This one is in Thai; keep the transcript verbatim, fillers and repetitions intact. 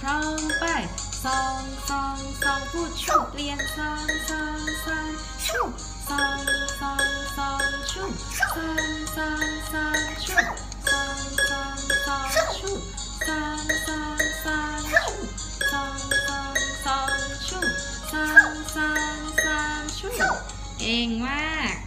ร้องไปสองสองสองพูดชุบเรียนสามสามสามชุบสองสองสองชุบสามสามสามชุบสองสองสองชุบสามสามสามชุบสองสองสองชุบสามสามสามชุบเก่งมาก